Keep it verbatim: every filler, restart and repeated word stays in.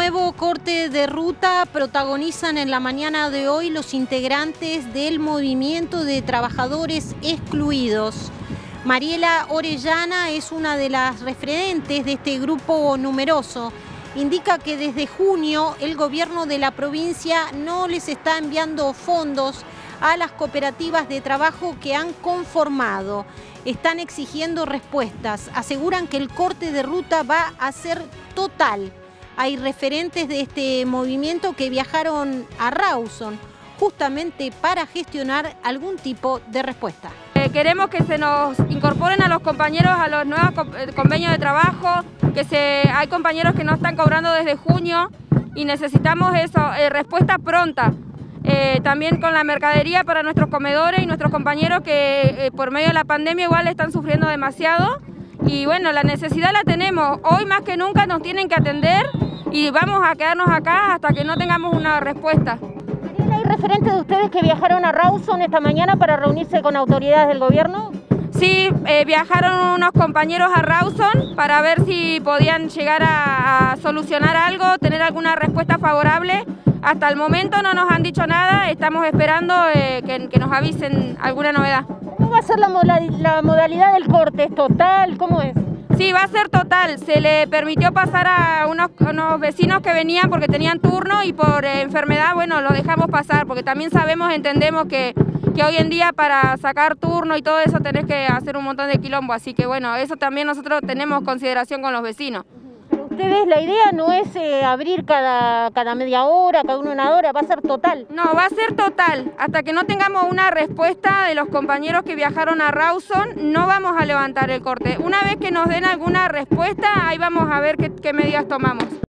nuevo corte de ruta protagonizan en la mañana de hoy los integrantes del Movimiento de Trabajadores Excluidos. Mariela Orellana es una de las referentes de este grupo numeroso. Indica que desde junio el gobierno de la provincia no les está enviando fondos a las cooperativas de trabajo que han conformado. Están exigiendo respuestas. Aseguran que el corte de ruta va a ser total. Hay referentes de este movimiento que viajaron a Rawson justamente para gestionar algún tipo de respuesta. Eh, queremos que se nos incorporen a los compañeros a los nuevos convenios de trabajo, que se, hay compañeros que no están cobrando desde junio y necesitamos eso, eh, respuesta pronta. Eh, también con la mercadería para nuestros comedores y nuestros compañeros que eh, por medio de la pandemia igual están sufriendo demasiado. Y bueno, la necesidad la tenemos. Hoy más que nunca nos tienen que atender y vamos a quedarnos acá hasta que no tengamos una respuesta. ¿Hay referentes de ustedes que viajaron a Rawson esta mañana para reunirse con autoridades del gobierno? Sí, eh, viajaron unos compañeros a Rawson para ver si podían llegar a, a solucionar algo, tener alguna respuesta favorable. Hasta el momento no nos han dicho nada, estamos esperando eh, que, que nos avisen alguna novedad. ¿Cómo va a ser la, la modalidad del corte? ¿Es total? ¿Cómo es? Sí, va a ser total. Se le permitió pasar a unos, unos vecinos que venían porque tenían turno y por eh, enfermedad, bueno, lo dejamos pasar porque también sabemos, entendemos que, que hoy en día para sacar turno y todo eso tenés que hacer un montón de quilombo, así que bueno, eso también nosotros tenemos consideración con los vecinos. Pero ustedes, la idea no es eh, abrir cada, cada media hora, cada una hora, va a ser total. No, va a ser total. Hasta que no tengamos una respuesta de los compañeros que viajaron a Rawson, no vamos a levantar el corte. Una vez que nos den alguna respuesta, ahí vamos a ver qué, qué medidas tomamos.